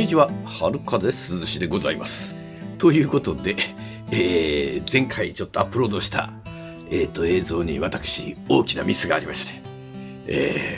ちは、春風涼しでございます。ということで、前回ちょっとアップロードした、映像に私、大きなミスがありまして、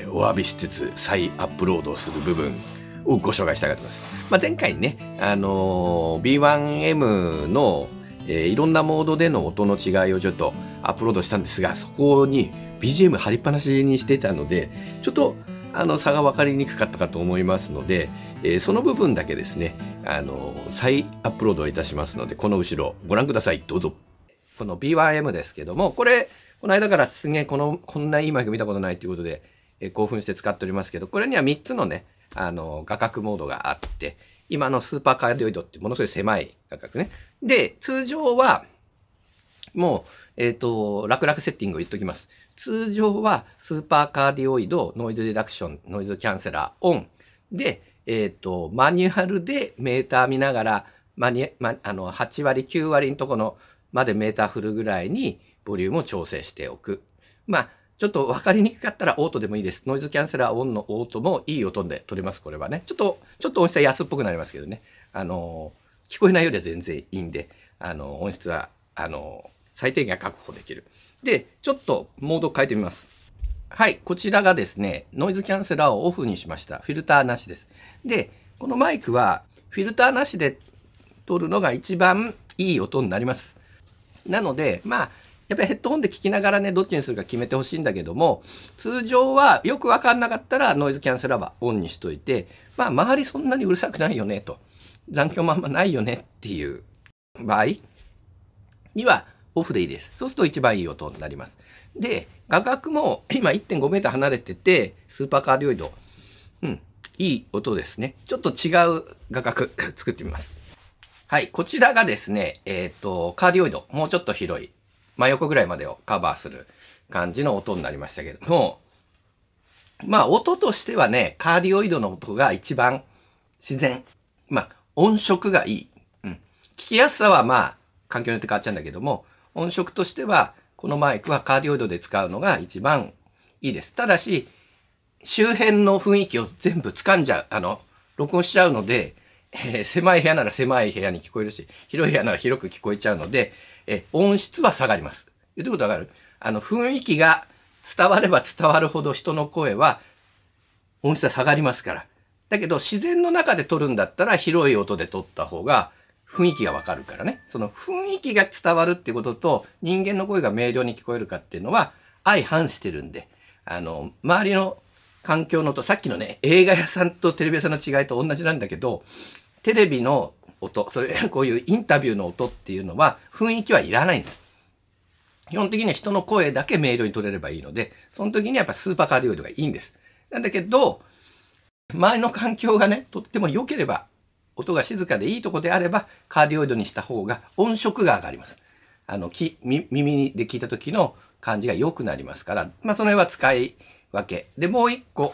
お詫びしつつ再アップロードする部分をご紹介したいと思います。前回ね、B1M の、いろんなモードでの音の違いをちょっとアップロードしたんですが、そこに BGM 貼りっぱなしにしてたので、ちょっと差が分かりにくかったかと思いますので、その部分だけですね、再アップロードいたしますので、この後ろご覧ください。どうぞ。この B1M ですけども、これ、この間からすげえこんないいマイク見たことないということで、興奮して使っておりますけど、これには3つのね、画角モードがあって、今のスーパーカーディオイドってものすごい狭い画角ね。で、通常は、もう、楽々セッティングを言っときます。通常はスーパーカーディオイド、ノイズリダクション、ノイズキャンセラーオンで、マニュアルでメーター見ながら、8割、9割のところまでメーター振るぐらいにボリュームを調整しておく。ちょっと分かりにくかったらオートでもいいです。ノイズキャンセラーオンのオートもいい音で取れます、これはね。ちょっと音質は安っぽくなりますけどね。聞こえないよりは全然いいんで、音質は、最低限確保できる。で、ちょっとモードを変えてみます。はい、こちらがですね、ノイズキャンセラーをオフにしました。フィルターなしです。で、このマイクはフィルターなしで撮るのが一番いい音になります。なので、やっぱりヘッドホンで聞きながらね、どっちにするか決めてほしいんだけども、通常はよくわかんなかったらノイズキャンセラーはオンにしといて、周りそんなにうるさくないよねと、残響もあんまないよねっていう場合にはオフでいいです。そうすると一番いい音になります。で、画角も今 1.5 メーター離れてて、スーパーカーディオイド、いい音ですね。ちょっと違う画角作ってみます。はい、こちらがですね、カーディオイド、もうちょっと広い。真横ぐらいまでをカバーする感じの音になりましたけども、音としてはね、カーディオイドの音が一番自然。音色がいい。聞きやすさは環境によって変わっちゃうんだけども、音色としては、このマイクはカーディオイドで使うのが一番いいです。ただし、周辺の雰囲気を全部掴んじゃう。録音しちゃうので、狭い部屋なら狭い部屋に聞こえるし、広い部屋なら広く聞こえちゃうので、音質は下がります。言ってことわかる？雰囲気が伝われば伝わるほど人の声は音質は下がりますから。だけど自然の中で撮るんだったら広い音で撮った方が雰囲気がわかるからね。その雰囲気が伝わるってことと人間の声が明瞭に聞こえるかっていうのは相反してるんで、周りの環境の音、さっきのね、映画屋さんとテレビ屋さんの違いと同じなんだけど、テレビの音、こういうインタビューの音っていうのは雰囲気はいらないんです。基本的には人の声だけ明瞭に取れればいいので、その時にはやっぱスーパーカーディオイドがいいんです。なんだけど、周りの環境がね、とっても良ければ、音が静かでいいとこであれば、カーディオイドにした方が音色が上がります。耳で聞いた時の感じが良くなりますから、その辺は使い分け。で、もう一個、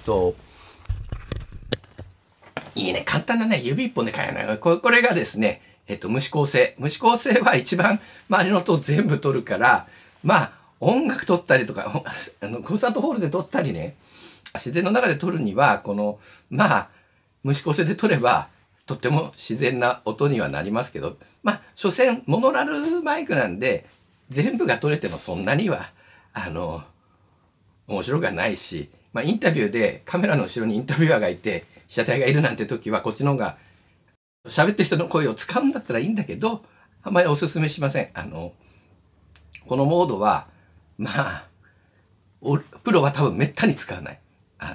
いいね。簡単なね、指一本で変えない。これがですね、無指向性。無指向性は一番周りの音を全部取るから、音楽撮ったりとか、コンサートホールで撮ったりね、自然の中で撮るには、無指向性で撮れば、とっても自然な音にはなりますけど、所詮、モノラルマイクなんで、全部が撮れてもそんなには、面白くはないし、インタビューでカメラの後ろにインタビュアーがいて、被写体がいるなんて時はこっちの方が喋ってる人の声を使うんだったらいいんだけど、あんまりお勧めしません。このモードは、プロは多分めったに使わない。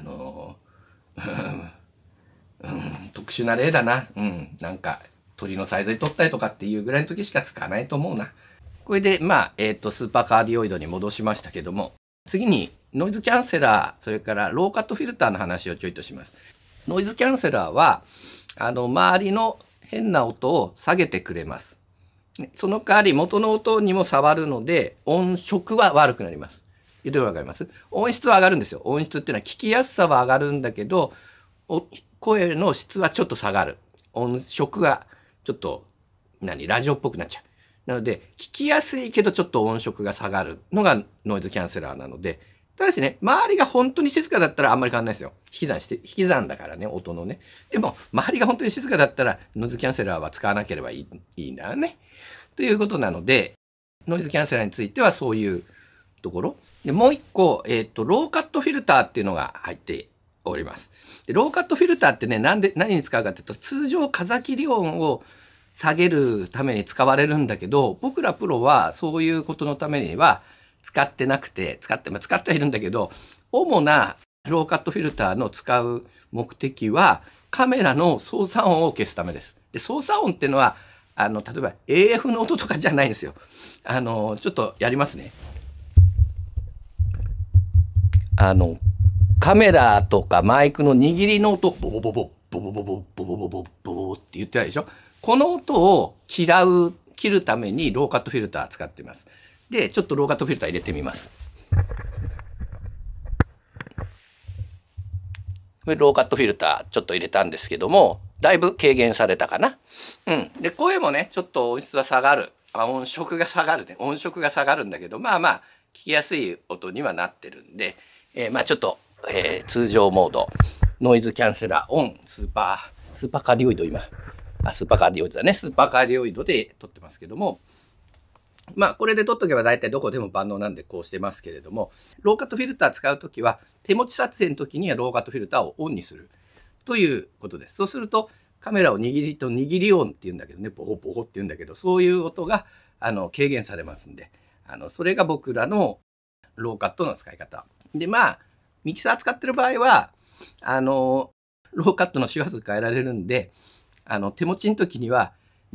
特殊な例だな。なんか鳥のサイズに撮ったりとかっていうぐらいの時しか使わないと思うな。これで、スーパーカーディオイドに戻しましたけども、次にノイズキャンセラー、それからローカットフィルターの話をちょいとします。ノイズキャンセラーは、周りの変な音を下げてくれます。その代わり元の音にも触るので、音色は悪くなります。言ってわかります？音質は上がるんですよ。音質っていうのは聞きやすさは上がるんだけど、声の質はちょっと下がる。音色がちょっと、ラジオっぽくなっちゃう。なので、聞きやすいけどちょっと音色が下がるのがノイズキャンセラーなので、 ただしね、周りが本当に静かだったらあんまり変わんないですよ。引き算だからね、音のね。でも、周りが本当に静かだったら、ノイズキャンセラーは使わなければいいんだよね。ということなので、ノイズキャンセラーについてはそういうところ。で、もう一個、ローカットフィルターっていうのが入っております。で、ローカットフィルターってね、何に使うかっていうと、通常風切り音を下げるために使われるんだけど、僕らプロはそういうことのためには使ってなくて、使ってはいるんだけど、主なローカットフィルターの使う目的は、カメラの操作音を消すためです。で、操作音っていうのは、例えば AF の音とかじゃないんですよ。ちょっとやりますね。カメラとかマイクの握りの音、ボボボボ、ボボボボ、ボボボボ、ボボボって言ってないでしょ。この音を切るためにローカットフィルター使っています。で、ちょっとローカットフィルター入れてみます。これローカットフィルターちょっと入れたんですけども、だいぶ軽減されたかな。うん。で、声もね、ちょっと音質は下がる。音色が下がるね。音色が下がるんだけど、まあまあ、聞きやすい音にはなってるんで、まあちょっと、通常モード、ノイズキャンセラーオン、スーパーカーディオイド今。スーパーカーディオイドだね。スーパーカーディオイドで撮ってますけども、まあこれで撮っとけば大体どこでも万能なんでこうしてますけれども、ローカットフィルター使うときは、手持ち撮影の時にはローカットフィルターをオンにするということです。そうするとカメラを握り音っていうんだけどね、ボホボホっていうんだけど、そういう音が軽減されますんで、それが僕らのローカットの使い方。で、まあ、ミキサー使ってる場合は、ローカットの周波数変えられるんで、手持ちの時には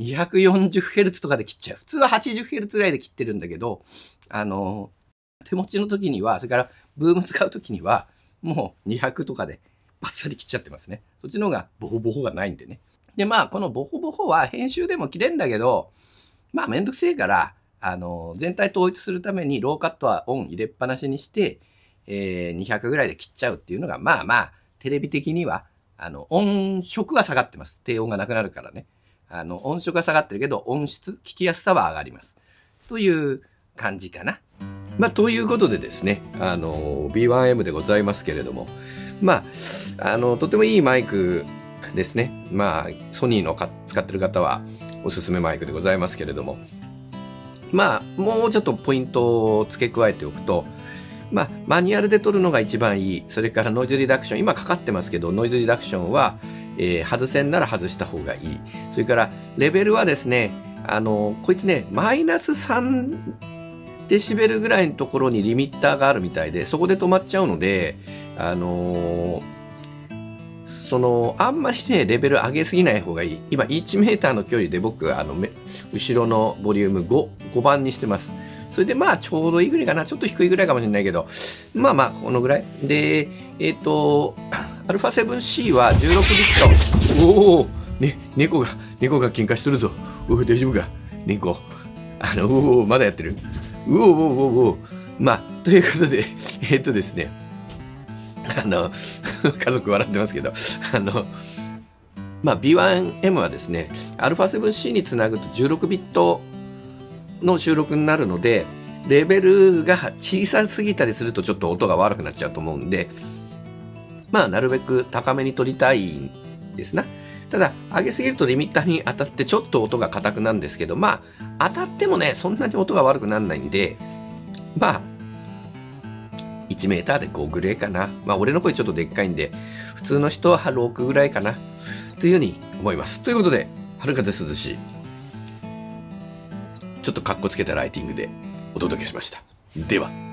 240Hz とかで切っちゃう。普通は 80Hz ぐらいで切ってるんだけど、手持ちの時には、それからブーム使う時には、もう200とかでバッサリ切っちゃってますね。そっちの方がボホボホがないんでね。で、まあ、このボホボホは編集でも切れんだけど、まあ、めんどくせえから、全体統一するためにローカットはオン入れっぱなしにして、200ぐらいで切っちゃうっていうのが、まあまあ、テレビ的には、音色は下がってます。低音がなくなるからね。音色が下がってるけど、音質、聞きやすさは上がります。という感じかな。まあ、ということでですね、B1M でございますけれども、まあ、とてもいいマイクですね。まあ、ソニーの使ってる方はおすすめマイクでございますけれども、まあ、もうちょっとポイントを付け加えておくと、まあ、マニュアルで撮るのが一番いい。それからノイズリダクション。今かかってますけど、ノイズリダクションは、外せんなら外した方がいい。それから、レベルはですね、こいつね、マイナス3デシベルぐらいのところにリミッターがあるみたいで、そこで止まっちゃうので、あんまりね、レベル上げすぎない方がいい。今、1メーターの距離で僕、後ろのボリューム5番にしてます。それでまあちょうどいいぐらいかな。ちょっと低いぐらいかもしれないけど、まあまあこのぐらい。で、α7C は16ビット。おお、ね、猫が喧嘩しとるぞ。お大丈夫か猫。まだやってる。まあ、ということで、ですね。家族笑ってますけど、まあ B1M はですね、α7C につなぐと16ビットの収録になるので、レベルが小さすぎたりするとちょっと音が悪くなっちゃうと思うんで、まあなるべく高めに撮りたいんですな。ただ上げすぎるとリミッターに当たってちょっと音が硬くなるんですけど、まあ当たってもねそんなに音が悪くならないんで、まあ1メーターで5ぐらいかな。まあ俺の声ちょっとでっかいんで、普通の人は6ぐらいかなというふうに思います。ということで、春風涼しい、ちょっとカッコつけたライティングでお届けしました。では。